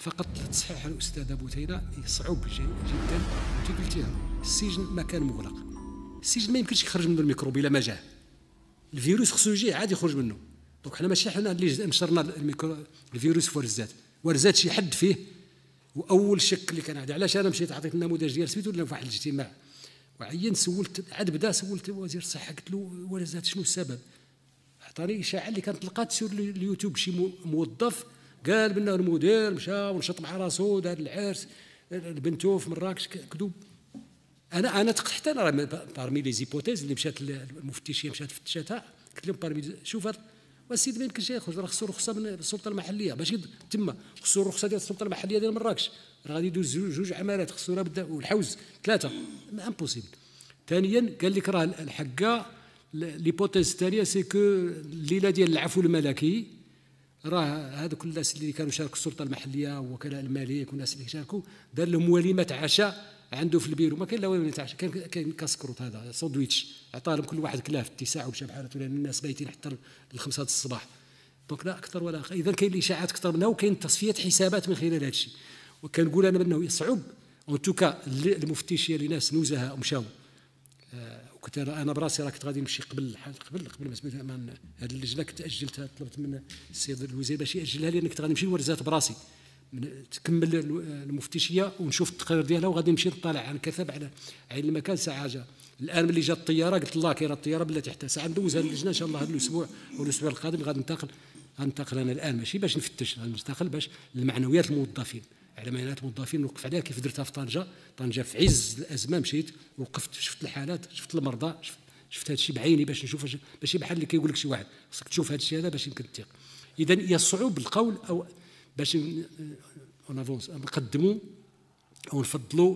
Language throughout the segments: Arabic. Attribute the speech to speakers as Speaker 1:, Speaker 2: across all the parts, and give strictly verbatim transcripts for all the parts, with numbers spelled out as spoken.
Speaker 1: فقط تصحيح الاستاذه بوتينه يصعب جدا. انت قلتيها السجن مكان مغلق، السجن ما يمكنش يخرج منه الميكروب الا ما جاه الفيروس، خصو يجي عاد يخرج منه. دونك حنا ماشي حنا اللي نشرنا الميكرو الفيروس في ورزات، ورزات شي حد فيه. واول شك اللي كان عندي علاش انا مشيت عطيت النموذج ديال سميتو ولا في واحد الاجتماع وعين سولت عاد بدا سولت وزير الصحه قلت له ورزات شنو السبب؟ عطاني اشاعه اللي كانت لقات سور اليوتيوب شي موظف قال بانه المدير مشى ونشط مع راسو دار العرس بنتو في مراكش، كذوب. انا انا حتى انا بارمي لي زيبوتيز اللي مشات المفتشيه مشات فتشاتها، قلت لهم بارمي شوف هذا والسيد ما يمكنش ياخذ، راه خصو رخصه من السلطه المحليه ماشي تما، خصو الرخصه ديال السلطه المحليه ديال مراكش، راه غادي يدوز جوج عمالات خصو راه بدا والحوز ثلاثه امبوسيبل. ثانيا قال لك راه الحقه ليبوتيز الثانيه سي كو الليله ديال العفو الملكي راه هذوك الناس اللي كانوا شاركوا السلطه المحليه ووكلاء الملك والناس اللي شاركوا دار لهم وليمه عشاء عنده في البيرو، ما كاين لا وليمه عشاء، كان كاين كاسكروت هذا ساندويتش عطاه لهم كل واحد كلاه في التساع ومشى بحالته لان الناس بايتين حتى الخمسة الصباح. دونك لا اكثر ولا اقل. اذا كاين الاشاعات اكثر منها وكاين تصفيه حسابات من خلال هذا الشيء. وكنقول انا بانه يصعب اون توكا المفتشيه لناس نزهاء ومشاو. وكنت انا براسي راه كنت غادي نمشي قبل قبل قبل ما سميتها هذه اللجنه كنت اجلتها، طلبت من السيد الوزير باش ياجلها لان كنت غادي نمشي لورزات براسي تكمل المفتشيه ونشوف التقرير ديالها وغادي نمشي نطالع عن كثب على عين المكان ساعه جا. الان ملي جات الطياره قلت الله كاينه الطياره بلاتي حتى ساعه ندوزها اللجنه ان شاء الله هذا الاسبوع او الاسبوع القادم غادي ننتقل غننتقل انا الان ماشي باش نفتش، غننتقل باش المعنويات الموظفين على معنويات الموظفين نوقف عليها كيف درتها في طنجه. طنجه في عز الازمه مشيت وقفت شفت الحالات شفت المرضى شفت, شفت هذا الشيء بعيني باش نشوف ماشي بحال اللي كيقول لك شي واحد خصك تشوف هذا الشيء هذا باش يمكن تثيق. اذا يصعب القول او باش نقدموا او نفضلوا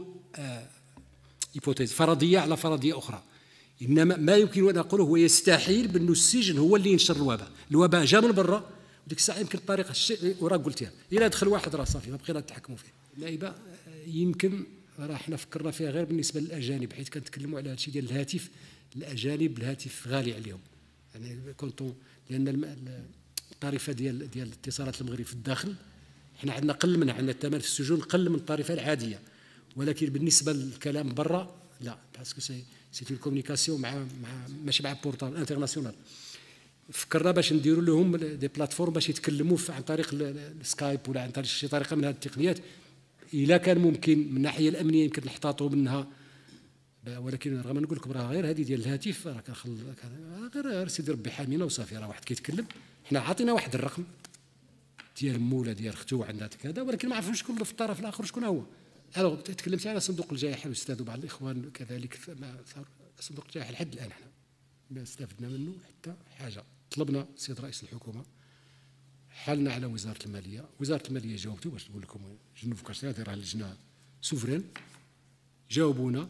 Speaker 1: هيبوتيز فرضيه على فرضيه اخرى. انما ما يمكن ان اقوله هو يستحيل بانه السجن هو اللي ينشر الوباء، الوباء جا من برا وديك الساعه يمكن الطريقه الشيء وراه قلتيها الا دخل واحد راه صافي ما بقينا نتحكموا فيه. اللعيبه يمكن راه حنا فكرنا فيها غير بالنسبه للاجانب، حيت كنتكلموا على هذا الشيء ديال الهاتف. الاجانب الهاتف غالي عليهم يعني كونتون، لان الطريفه ديال ديال الاتصالات المغرب في الداخل حنا عندنا قل منها، عندنا الثمن في السجون قل من الطريفه العاديه، ولكن بالنسبه للكلام برا لا باسكو سي سي اون كومونيكاسيون مع مع ماشي مع بورتال انترناسيونال. فكرنا باش نديروا لهم دي بلاتفورم باش يتكلموا عن طريق السكايب ولا عن طريق شي طريقه من هذه التقنيات الا كان ممكن من الناحيه الامنيه يمكن نحتاطوا منها. ولكن رغم نقول لكم راه غير هذه ديال الهاتف راه كنخل غير سيدي ربي حامينا وصافي، راه واحد كيتكلم حنا عاطينا واحد الرقم ديال مو ولا ديال اختو عندها كذا، ولكن ما عرفوش شكون في الطرف الاخر شكون هو. انا تكلمت على صندوق الجائحه الاستاذ وبعض الاخوان كذلك صندوق الجائحه لحد الان احنا ما استفدنا منه حتى حاجه. طلبنا سيد رئيس الحكومه حالنا على وزاره الماليه، وزاره الماليه جاوبتوا باش نقول لكم جنوب كاش هذه راه لجنه سوفرين، جاوبونا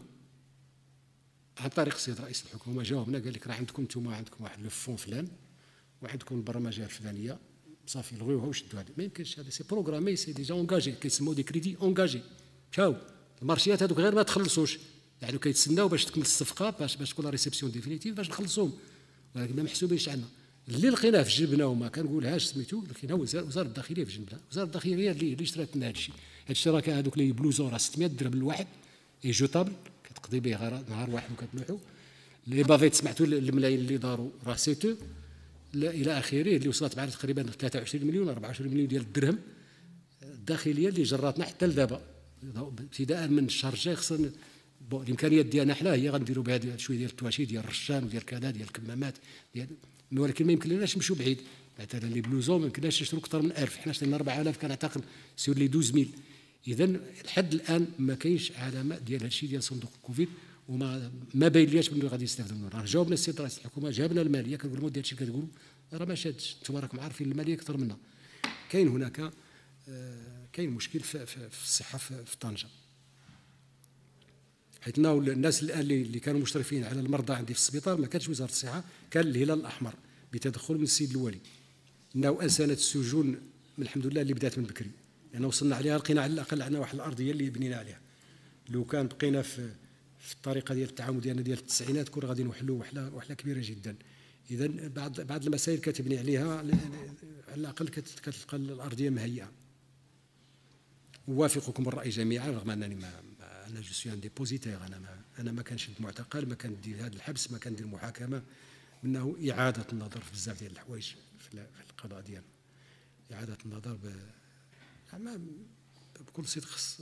Speaker 1: عن طريق السيد رئيس الحكومه جاوبنا قال لك راه عندكم انتم عندكم واحد لو فون فلان وعندكم البرمجه الفلانيه صافي لغيوها وشدوا هذا. ما يمكنش هذا سي بروغرامي سي ديجا اونجاجي كيسموا دي كريدي اونجاجي. مشاو المارشيات هذوك غير ما تخلصوش يعني كيتسناو باش تكمل الصفقه باش باش تكون لا ريسبسيون ديفينيتيف باش نخلصوهم، ولكن ما محسوبينش عندنا. اللي لقيناه في جبنا وما كنقولهاش سميتو لقيناه وزاره الداخليه في جنبنا، وزاره الداخليه هي اللي اللي شرات لنا هذا الشيء. هاد الشراكه هذوك لي بلوزون راه ستمية درهم الواحد اي جوطابل كتقضي به غير نهار واحد وكتلوحوا. لي بافيت سمعتوا الملايين اللي داروا راه سيتو الى اخره اللي وصلت معنا تقريبا ثلاثة وعشرين مليون أربعة وعشرين مليون ديال الدرهم. الداخليه اللي جراتنا حتى لدابا ابتداء من الشهر الجاي خصنا بون الامكانيات ديالنا حنا هي غنديروا بها شويه ديال التواشي ديال الرشان وديال كذا ديال الكمامات ديال، ولكن ما يمكن لناش نمشيو بعيد. مثلا لي بلوزون ما يمكنناش نشرو اكثر من ألف، حنا شرينا أربعة آلاف كنعتقد سير لي اثناش ميل. اذا لحد الان ما كاينش علامه ديال هذا الشيء ديال صندوق الكوفيد وما ما باين ليش بانه غادي يستافدوا منه. راه جاوبنا السيد رئيس الحكومه جابنا الماليه كنقول لهم ديال الشيء كتقولوا راه ما شادش، انتم راكم عارفين الماليه اكثر منا. كاين هناك آه كاين مشكل في, في, في الصحه في, في طنجه، حيت الناس الان اللي كانوا مشرفين على المرضى عندي في السبيطار ما كانش وزاره الصحه، كان الهلال الاحمر بتدخل من السيد الوالي. انه اسنت السجون الحمد لله اللي بدات من بكري لان يعني وصلنا عليها لقينا على الاقل عندنا واحد الارضيه اللي بنينا عليها. لو كان بقينا في في الطريقه ديال التعامل ديالنا ديال التسعينات كنا غادي نوحلوا وحله وحله كبيره جدا. اذا بعض بعض المسائل كتبني عليها على الاقل كتلقى الارضيه مهيئه. اوافقكم الراي جميعا، رغم انني ما انا جو سوي ان ديبوزيتير، انا ما انا ما كنشد معتقل، ما كندير هذا الحبس، ما كندير محاكمه، انه اعاده النظر في بزاف ديال الحوايج في القضاء ديالنا، اعاده النظر ب زعما بكل صدق. خص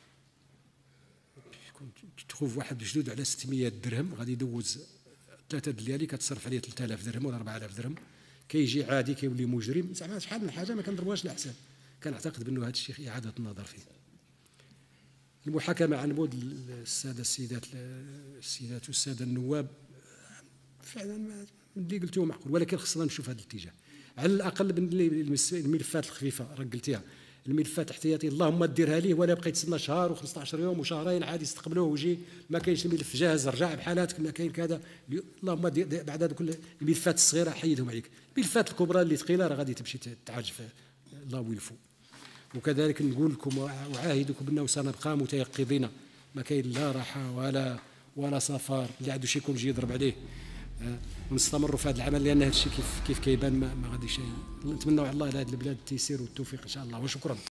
Speaker 1: تشوف واحد بجدود على ستمية درهم غادي يدوز ثلاثه ديالي كتصرف عليه ثلاثة آلاف درهم ولا أربعة آلاف درهم، كيجي عادي كيولي مجرم، زعما شحال من حاجه ما كنضربوهاش لحساب. كنعتقد بانه هذا الشيء اعاده النظر فيه. المحاكمه عن بعد الساده السيدات السيدات والساده النواب فعلا من اللي قلتوه معقول، ولكن خصنا نشوف هذا الاتجاه على الاقل. الملفات الخفيفه راك قلتيها، الملفات احتياطي اللهم ديرها ليه، ولا بقيت تسنى شهر و15 يوم وشهرين عادي يستقبلوه ويجي ما كاينش الملف جاهز، رجع بحالاتك ما كاين كذا. اللهم دير بعد هذا كل الملفات الصغيره حيدهم عليك، الملفات الكبرى اللي ثقيله راه غادي تمشي تعالج في الله ويلفو. وكذلك نقول لكم واعاهدكم انه سنبقى متيقظين، ما كاين لا راحه ولا ولا سفر، اللي عنده شي كونجي يضرب عليه، ونستمروا في هذا العمل، لان هذا الشيء كيف كيف كيبان ما, ما غاديش. نتمنوا على الله لهذه البلاد التيسير والتوفيق ان شاء الله، وشكرا.